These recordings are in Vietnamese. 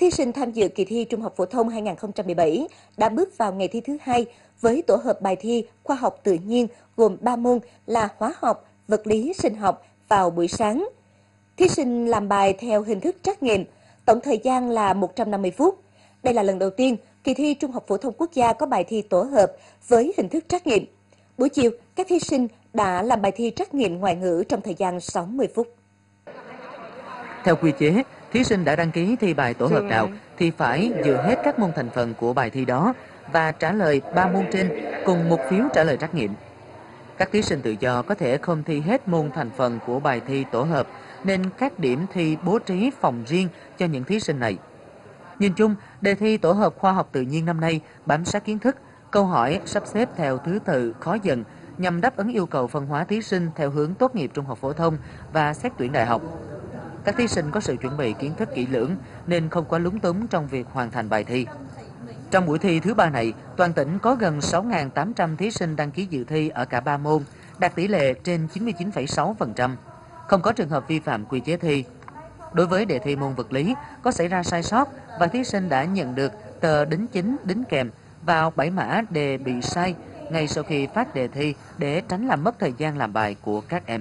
thí sinh tham dự kỳ thi Trung học phổ thông 2017 đã bước vào ngày thi thứ hai với tổ hợp bài thi khoa học tự nhiên gồm 3 môn là hóa học, vật lý, sinh học vào buổi sáng. Thí sinh làm bài theo hình thức trắc nghiệm, tổng thời gian là 150 phút. Đây là lần đầu tiên kỳ thi Trung học phổ thông quốc gia có bài thi tổ hợp với hình thức trắc nghiệm. Buổi chiều, các thí sinh đã làm bài thi trắc nghiệm ngoại ngữ trong thời gian 60 phút. Theo quy chế, thí sinh đã đăng ký thi bài tổ hợp nào thì phải dựa hết các môn thành phần của bài thi đó và trả lời 3 môn trên cùng một phiếu trả lời trắc nghiệm. Các thí sinh tự do có thể không thi hết môn thành phần của bài thi tổ hợp nên các điểm thi bố trí phòng riêng cho những thí sinh này. Nhìn chung, đề thi tổ hợp khoa học tự nhiên năm nay bám sát kiến thức, câu hỏi sắp xếp theo thứ tự khó dần nhằm đáp ứng yêu cầu phân hóa thí sinh theo hướng tốt nghiệp trung học phổ thông và xét tuyển đại học. Các thí sinh có sự chuẩn bị kiến thức kỹ lưỡng nên không quá lúng túng trong việc hoàn thành bài thi. Trong buổi thi thứ 3 này, toàn tỉnh có gần 6.800 thí sinh đăng ký dự thi ở cả 3 môn, đạt tỷ lệ trên 99,6%, không có trường hợp vi phạm quy chế thi. Đối với đề thi môn vật lý, có xảy ra sai sót và thí sinh đã nhận được tờ đính chính đính kèm vào 7 mã đề bị sai ngay sau khi phát đề thi để tránh làm mất thời gian làm bài của các em.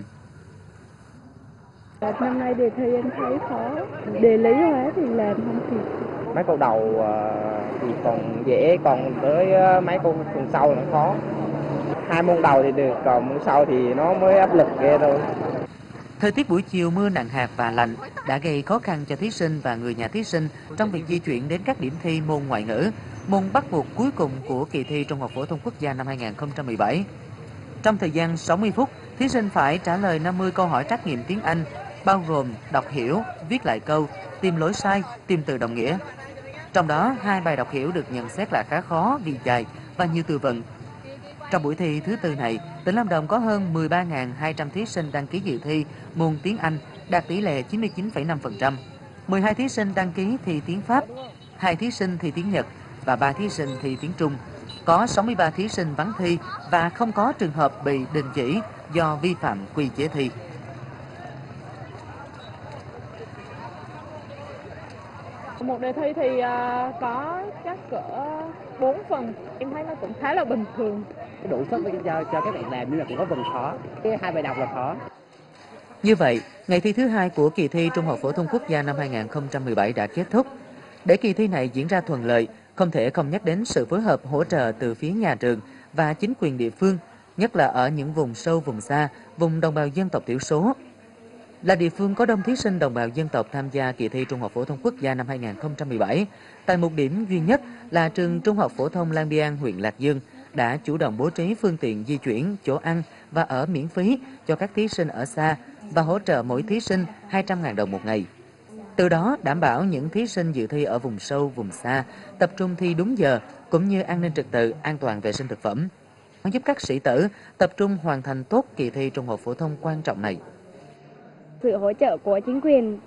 Năm nay đề thi em thấy khó, đề lý hóa thì làm không kịp. Mấy câu đầu thì còn dễ, còn tới mấy câu phần sau nó khó. 2 môn đầu thì được, còn môn sau thì nó mới áp lực ghê thôi. Thời tiết buổi chiều mưa nặng hạt và lạnh đã gây khó khăn cho thí sinh và người nhà thí sinh trong việc di chuyển đến các điểm thi môn ngoại ngữ, môn bắt buộc cuối cùng của kỳ thi Trung học phổ thông quốc gia năm 2017. Trong thời gian 60 phút, thí sinh phải trả lời 50 câu hỏi trắc nghiệm tiếng Anh, bao gồm đọc hiểu, viết lại câu, tìm lỗi sai, tìm từ đồng nghĩa. Trong đó, 2 bài đọc hiểu được nhận xét là khá khó vì dài và nhiều từ vựng. Trong buổi thi thứ tư này, tỉnh Lâm Đồng có hơn 13.200 thí sinh đăng ký dự thi môn tiếng Anh, đạt tỷ lệ 99,5%. 12 thí sinh đăng ký thi tiếng Pháp, 2 thí sinh thi tiếng Nhật và 3 thí sinh thi tiếng Trung. Có 63 thí sinh vắng thi và không có trường hợp bị đình chỉ do vi phạm quy chế thi. Một đề thi thì có chắc cỡ 4 phần, em thấy nó cũng khá là bình thường. Cái đủ sức cho các bạn làm nhưng mà cũng có phần khó. Cái 2 bài đọc là khó. Như vậy, ngày thi thứ 2 của kỳ thi Trung học phổ thông quốc gia năm 2017 đã kết thúc. Để kỳ thi này diễn ra thuận lợi, không thể không nhắc đến sự phối hợp hỗ trợ từ phía nhà trường và chính quyền địa phương, nhất là ở những vùng sâu, vùng xa, vùng đồng bào dân tộc thiểu số. Là địa phương có đông thí sinh đồng bào dân tộc tham gia kỳ thi Trung học phổ thông quốc gia năm 2017, tại một điểm duy nhất là trường Trung học phổ thông Lang Biang, huyện Lạc Dương đã chủ động bố trí phương tiện di chuyển, chỗ ăn và ở miễn phí cho các thí sinh ở xa và hỗ trợ mỗi thí sinh 200.000 đồng một ngày. Từ đó đảm bảo những thí sinh dự thi ở vùng sâu, vùng xa tập trung thi đúng giờ cũng như an ninh trật tự, an toàn vệ sinh thực phẩm, giúp các sĩ tử tập trung hoàn thành tốt kỳ thi Trung học phổ thông quan trọng này. Sự hỗ trợ của chính quyền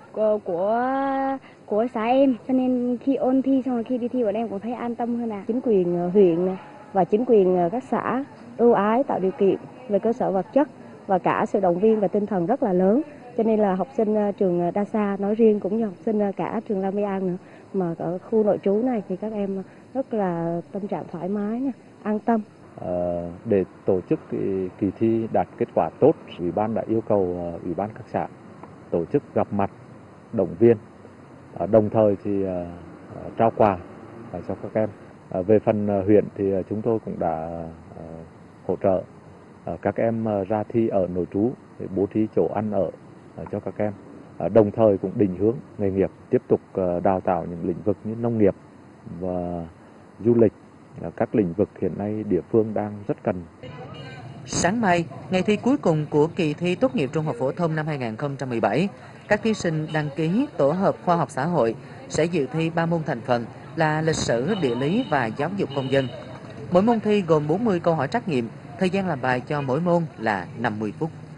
của xã em, cho nên khi ôn thi xong rồi khi đi thi bọn em cũng thấy an tâm hơn. Chính quyền huyện và chính quyền các xã ưu ái tạo điều kiện về cơ sở vật chất và cả sự động viên và tinh thần rất là lớn, cho nên là học sinh trường Đa Sa nói riêng cũng như học sinh cả trường Lang Biang nữa, mà ở khu nội trú này thì các em rất là tâm trạng thoải mái, an tâm. Để tổ chức kỳ thi đạt kết quả tốt, Ủy ban đã yêu cầu Ủy ban các xã tổ chức gặp mặt, động viên, đồng thời thì trao quà cho các em. Về phần huyện thì chúng tôi cũng đã hỗ trợ các em ra thi ở nội trú để bố trí chỗ ăn ở cho các em. Đồng thời cũng định hướng nghề nghiệp, tiếp tục đào tạo những lĩnh vực như nông nghiệp và du lịch, các lĩnh vực hiện nay địa phương đang rất cần. Sáng mai, ngày thi cuối cùng của kỳ thi tốt nghiệp trung học phổ thông năm 2017, các thí sinh đăng ký tổ hợp khoa học xã hội sẽ dự thi 3 môn thành phần là lịch sử, địa lý và giáo dục công dân. Mỗi môn thi gồm 40 câu hỏi trắc nghiệm, thời gian làm bài cho mỗi môn là 50 phút.